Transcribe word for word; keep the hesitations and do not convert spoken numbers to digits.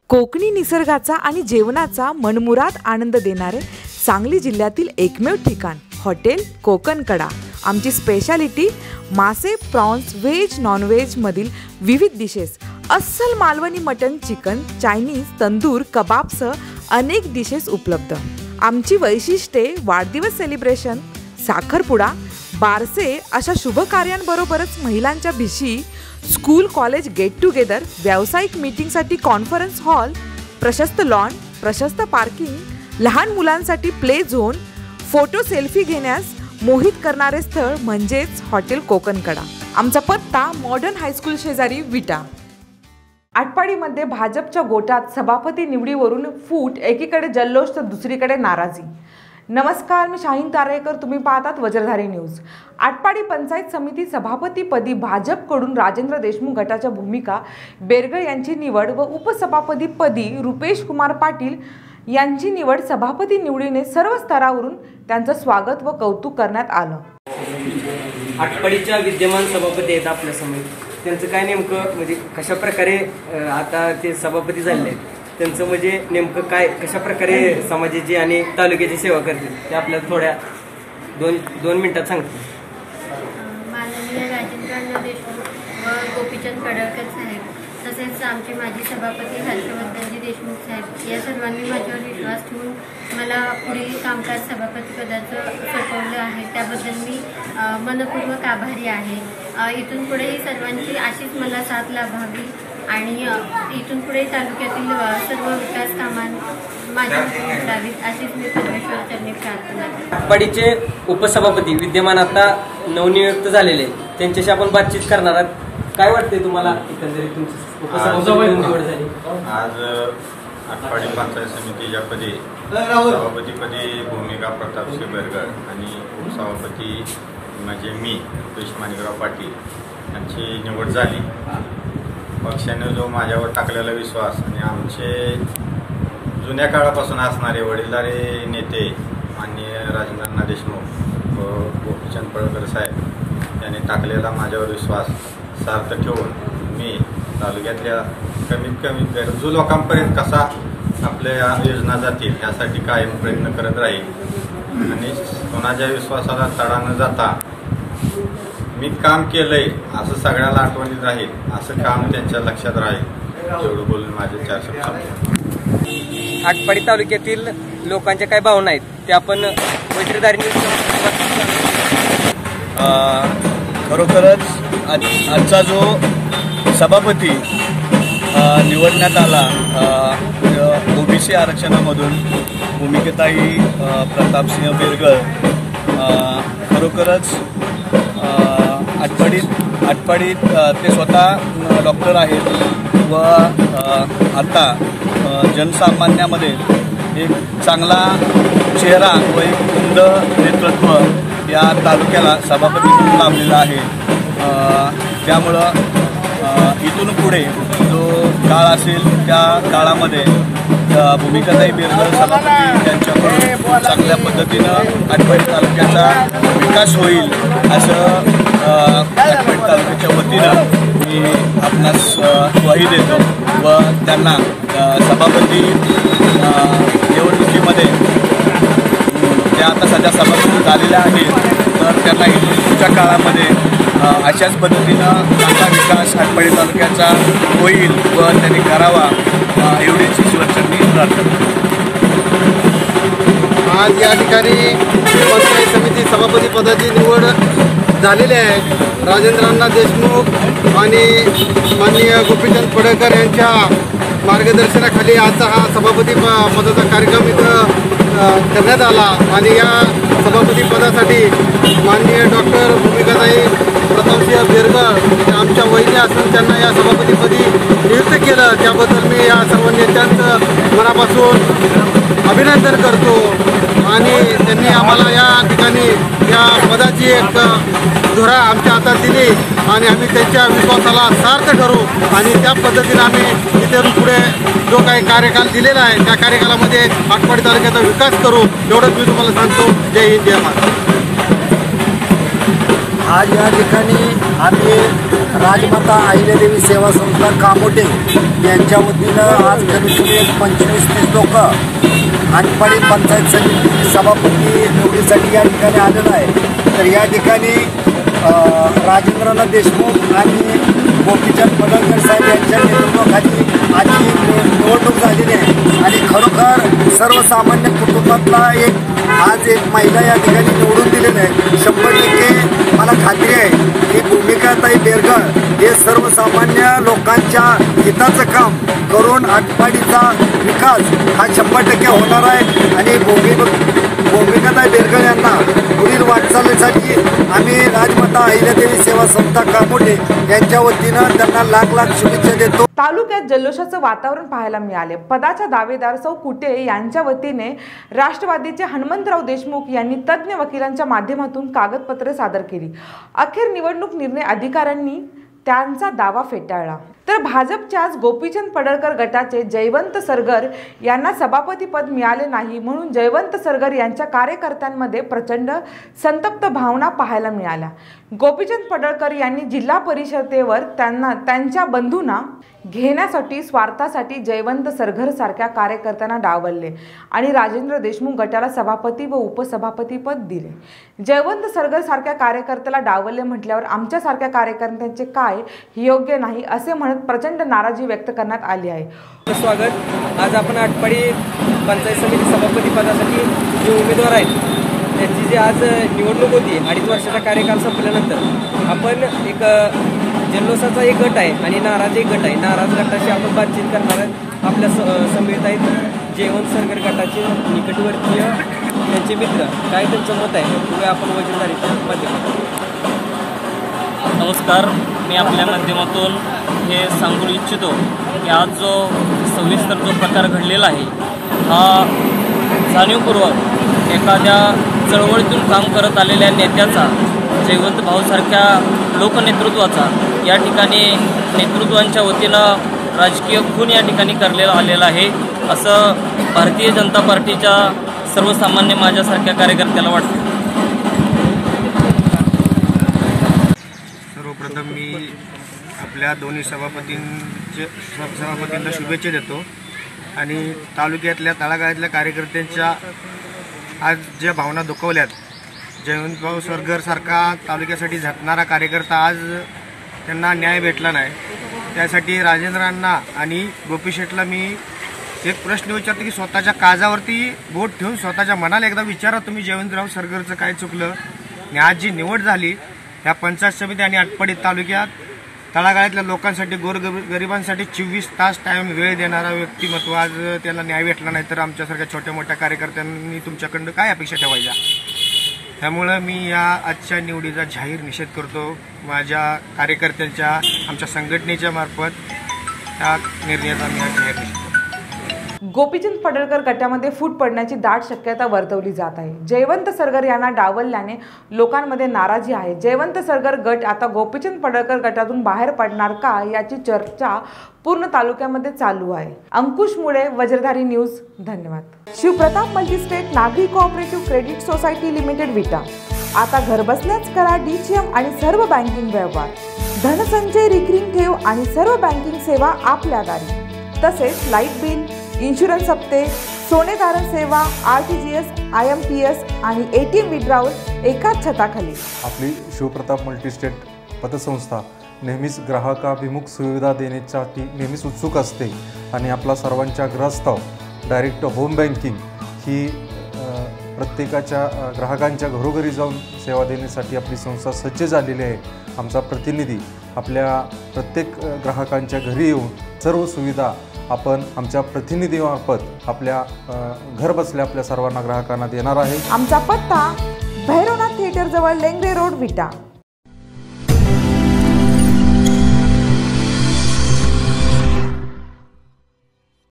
कोकणी निसर्गाचा आणि जेवणाचा मनमुराद आनंद देणारे सांगली जिल्ह्यातील एकमेव ठिकाण हॉटेल कोकणकडा। आमची स्पेशालिटी मासे, प्रॉन्स, व्हेज, नॉनव्हेज मधील विविध डिशेस, अस्सल Malvani mutton, chicken, Chinese, tandoor, कबाबसह अनेक डिशेस उपलब्ध। आमची वैशिष्ट्ये वाढदिवस सेलिब्रेशन, साखरपुडा, बारसे अशा शुभ कार्यांबरोबरच महिलांच्या भिशी, स्कूल कॉलेज गेट टुगेदर, व्यावसायिक मीटिंगसाठी कॉन्फरन्स हॉल, प्रशस्त लॉन, प्रशस्त पार्किंग, लहान मुलांसाठी प्ले झोन, फोटो सेल्फी घेण्यास मोहित करणारे स्थळ म्हणजेच हॉटेल कोकणकडा। आमचा पत्ता मॉडर्न हायस्कूल शेजारी विटा। आटपाडीमध्ये भाजपच्या गोटात सभापती निवडीवरून फूट, एकीकडे जल्लोष तर दुसरीकडे नाराजी। नमस्कार, मी शाहीन तारेकर, तुम्ही पाहतात वज्रधारी न्यूज। आटपाडी पंचायत समिती सभापतीपदी भाजपकडून राजेंद्र देशमुख गटाच्या भूमिका बेरगळ यांची निवड व उपसभापतीपदी रुपेश कुमार पाटील यांची निवड सभापती निवडीने सर्व स्तरावरून त्यांचं स्वागत व कौतुक करण्यात आलं। आटपाडीच्या विद्यमान सभापती आहेत आपल्या समोर, त्यांचं काय नेमकं म्हणजे कशा प्रकारे आता ते सभापती झाले, त्यांचं म्हणजे नेमकं काय कशा प्रकारे समाजाची आणि तालुक्याची सेवा करतील ते आपल्याला थोड्या दोन दोन मिनिटात सांगतील। माननीय राजेंद्र देशमुख व गोपीचंद पडळकर साहेब, तसेच आमचे माजी सभापती हर्षवर्धनजी देशमुख साहेब या सर्वांनी माझ्यावर विश्वास ठेवून मला पुढील कामकाज सभापतीपदाचं सोपवलं आहे, त्याबद्दल मी मनपूर्वक आभारी आहे। इथून पुढेही सर्वांची अशीच मला साथ लाभावी आणि इथून पुढे तालुक्यातील सर्व विकास कामां माझ्या लावीत अशीच मी परमेश्वराचरणी प्रार्थना करते। आटपाडीचे उपसभापती विद्यमान आता नवनियुक्त झालेले, त्यांच्याशी आपण बातचीत करणार आहोत। काय वाटते तुम्हाला एकंदरीत तुमची उपसभापती निवड झाली? आज आटपाडी पंचायत समितीच्या पदी सभापतीपदी भूमिका प्रतापसिंह बेरगळ आणि उपसभापती म्हणजे मी रुपेश माणिकराव पाटील यांची निवड झाली। पक्षाने जो माझ्यावर टाकलेला विश्वास आणि आमचे जुन्या काळापासून असणारे वडीलधारे नेते माननीय राजेंद्र देशमुख व गोपीचंद पडळकर साहेब यांनी टाकलेला माझ्यावर विश्वास सार्थ ठेवून मी तालुक्यातल्या कमीत कमी गरजू लोकांपर्यंत कसा आपल्या योजना जातील यासाठी कायम प्रयत्न करत राहील आणि कोणाच्या विश्वासाला तडा न जाता मी काम केलंय असं सगळ्याला आठवणीत राहील, असं काम त्यांच्या लक्षात राहील एवढं बोलून माझे चार शब्द। आटपाडी तालुक्यातील लोकांच्या काय भावना आहेत ते आपण वज्रधारी न्यूज। खरोखरच आजचा जो सभापती निवडण्यात आला ओबीसी आरक्षणामधून भूमिकेताई प्रतापसिंह बेरगळ, खरोखरच आटपाडीत आटपाडीत ते स्वतः डॉक्टर आहेत व आता जनसामान्यामध्ये एक चांगला चेहरा व एक उमद नेतृत्व या तालुक्याला सभापती म्हणून लाभलेला आहे। त्यामुळं इथून पुढे जो काळ असेल त्या काळामध्ये भूमिकाताई बेरगळ सभापती यांच्याकडून चांगल्या पद्धतीनं आटपाडी तालुक्याचा विकास होईल असं आटपाडी तालुक्याच्या वतीनं मी आपणास ग्वाही देतो व त्यांना सभापती निवडणुकीमध्ये त्या आता सध्या सभापती झालेल्या आहेत, तर त्यांना इथूनच्या काळामध्ये अशाच पद्धतीनं चांगला विकास आटपाडी तालुक्याचा होईल व त्यांनी करावा एवढीच ईश्वरचरणी प्रार्थना। आज या ठिकाणी पंचायत समिती सभापती पदाची निवड झालेली आहे। राजेंद्र देशमुख आणि माननीय गोपीचंद पडळकर यांच्या मार्गदर्शनाखाली आजचा हा सभापती पदाचा कार्यक्रम इथं करण्यात आला आणि या सभापती पदासाठी माननीय डॉक्टर भूमिकाताई प्रतापसिंह बेरगळ आमच्या वहिनी असून त्यांना या सभापतीपदी नियुक्त केलं, त्याबद्दल मी या सर्व नेत्यांचं मनापासून अभिनंदन करतो आणि त्यांनी आम्हाला या ठिकाणी या पदाची एक धुरा आमच्या हातात दिली आणि आम्ही त्यांच्या विश्वासाला सार्थ ठरू आणि त्या पद्धतीने आम्ही इथे पुढे जो काही कार्यकाल दिलेला आहे त्या कार्यकालामध्ये आटपाडी तालुक्याचा विकास करू एवढंच मी तुम्हाला सांगतो। जय हिंद, जय महाराष्ट्र। आज या ठिकाणी आम्ही राजमाता अहिल्यादेवी सेवा संस्था कामोटे यांच्या वतीनं आज कमीत कमी एक पंचवीस तीस लोक आटपाडी पंचायत समिती सभापती निवडीसाठी या ठिकाणी आलेलं आहे। तर या ठिकाणी राजेंद्रनाथ देशमुख आणि गोपीचंद पडळकर साहेब यांच्या नेतृत्वाखाली आजची निवडणूक झालेली आहे आणि खरोखर सर्वसामान्य कुटुंबातला एक आज एक महिला या ठिकाणी निवडून दिलेली आहे। शंभर टक्के मला खात्री आहे की भूमिकाताई बेरगळ हे सर्वसामान्य लोकांच्या हिताचं काम करून आटपाडीचा विकास हा शंभर टक्के होणार आहे आणि भूमि भूमिकाताई बेरगळ यांना पुढील वाटचालीसाठी आम्ही राजमाता अहिल्यादेवी सेवा संस्था कामोठे यांच्या वतीनं त्यांना लाख लाख शुभेच्छा देतो। तालुक्यात जल्लोषाचं वातावरण पाहायला मिळाले। पदाच्या दावेदार सौ कुटे यांच्या वतीने राष्ट्रवादीचे हनुमंतराव देशमुख यांनी तज्ञ वकिलांच्या माध्यमातून कागदपत्रे सादर केली। अखेर निवडणूक निर्णय अधिकाऱ्यांनी त्यांचा दावा फेटाळला। तर भाजपच्याच गोपीचंद पडळकर गटाचे जयवंत सरगर यांना सभापती पद मिळाले नाही, म्हणून जयवंत सरगर यांच्या कार्यकर्त्यांमध्ये प्रचंड संतप्त भावना पाहायला मिळाल्या। गोपीचंद पडळकर यांनी जिल्हा परिषदेवर त्यांना त्यांच्या बंधूंना घेण्यासाठी स्वार्थासाठी जयवंत सरगर सारख्या कार्यकर्त्यांना डावलले आणि राजेंद्र देशमुख गटाला सभापती व उपसभापती पद दिले। जयवंत सरगर सारख्या कार्यकर्त्याला डावलले म्हटल्यावर आमच्यासारख्या कार्यकर्त्यांचे काय हे योग्य नाही असे म्हणत प्रचंड नाराजी व्यक्त करण्यात आली आहे। स्वागत। आज आपण आटपाडी पंचायत समिती सभापती पदासाठी जे उमेदवार आहेत त्यांची जी आज निवडणूक होती अडीच वर्षाचा कार्यकाल संपल्यानंतर आपण एक जल्लोषाचा एक गट आहे आणि नाराज एक गट आहे। नाराज गटाशी आपण बातचीत करणार आहे। आपल्या समेत आहेत जयवंत सरगर गटाचे निकटवर्तीय त्यांचे मित्र, काय त्यांचं मत आहे ते आपण वजनदारीच्या माध्यमातून। नमस्कार, मी आपल्या माध्यमातून हे सांगू इच्छितो की आज जो सविस्तर जो प्रकार घडलेला आहे हा जाणीवपूर्वक एखाद्या चळवळीतून काम करत आलेल्या नेत्याचा, जयवंत भाऊसारख्या लोकनेतृत्वाचा या ठिकाणी नेतृत्वांच्या वतीनं राजकीय खून या ठिकाणी करलेला आलेला आहे असं भारतीय जनता पार्टीच्या सर्वसामान्य माझ्यासारख्या कार्यकर्त्याला वाटतं। सर्वप्रथम मी आपल्या दोन्ही सभापतींचे सभापतींना शुभेच्छा देतो आणि तालुक्यातल्या तळागाळातल्या कार्यकर्त्यांच्या आज ज्या भावना दुखवल्यात, जयवंतभाऊ सरगर सारखा तालुक्यासाठी झटणारा कार्यकर्ता आज त्यांना न्याय भेटला नाही, त्यासाठी राजेंद्रांना आणि गोपी शेठला मी एक प्रश्न विचारतो की स्वतःच्या काळजावरती बोट ठेवून स्वतःच्या मनाला एकदा विचारा तुम्ही जयवंतराव सरगरचं काय चुकलं। आणि आज जी निवड झाली ह्या पंचायत समिती आणि आटपाडी तालुक्यात तळागाळातल्या लोकांसाठी गोरगरिबांसाठी चोवीस तास टाईम वेळ देणारा व्यक्तिमत्व आज त्याला न्याय भेटला नाही तर आमच्यासारख्या छोट्या मोठ्या कार्यकर्त्यांनी तुमच्याकडनं काय अपेक्षा ठेवायच्या। त्यामुळं मी या आजच्या निवडीचा जाहीर निषेध करतो। माझ्या कार्यकर्त्यांच्या आमच्या संघटनेच्या मार्फत त्या निर्णयाचा मी जाहीर निषेध करतो। गोपीचंद पडळकर गटामध्ये फूट पडण्याची दाट शक्यता वर्तवली जात आहे। जयवंत सरगर यांना डावलल्याने लोकांमध्ये नाराजी आहे। जयवंत सरगर गट आता गोपीचंद पडळकर गटातून बाहेर पडणार का याची चर्चा पूर्ण तालुक्यामध्ये चालू आहे। अंकुश मुळे, वज्रधारी न्यूज, धन्यवाद। शिवप्रताप मल्टीस्टेट नागरी cooperative credit society limited Vita आता घरबसल्याच करा डीसीएम आणि सर्व बँकिंग व्यवहार, धनसंचय, रिकरिंग ठेव आणि सर्व बँकिंग सेवा आपल्या दारी। तसेच लाईट बिल, इन्शुरन्स हप्ते, सोने तारण सेवा, R T G S, I M P S आणि ए टी एम विड्रॉवल एकाच छताखाली। आपली शिवप्रताप मल्टीस्टेट पतसंस्था नेहमीच ग्राहकाभिमुख सुविधा देण्यासाठी नेहमीच उत्सुक असते आणि आपला सर्वांच्या ग्रहस्थाव डायरेक्ट होम बँकिंग ही प्रत्येकाच्या ग्राहकांच्या घरोघरी जाऊन सेवा देण्यासाठी आपली संस्था सज्ज झालेली आहे। आमचा प्रतिनिधी आपल्या प्रत्येक ग्राहकांच्या घरी येऊन सर्व सुविधा आपण आमच्या प्रतिनिधीमार्फत आपल्या घर बसल्या आपल्या सर्वांना ग्राहकांना देणार आहे। आमचा पत्ता भैरवनाथ थिएटर जवळ लेंगरे रोड, विटा।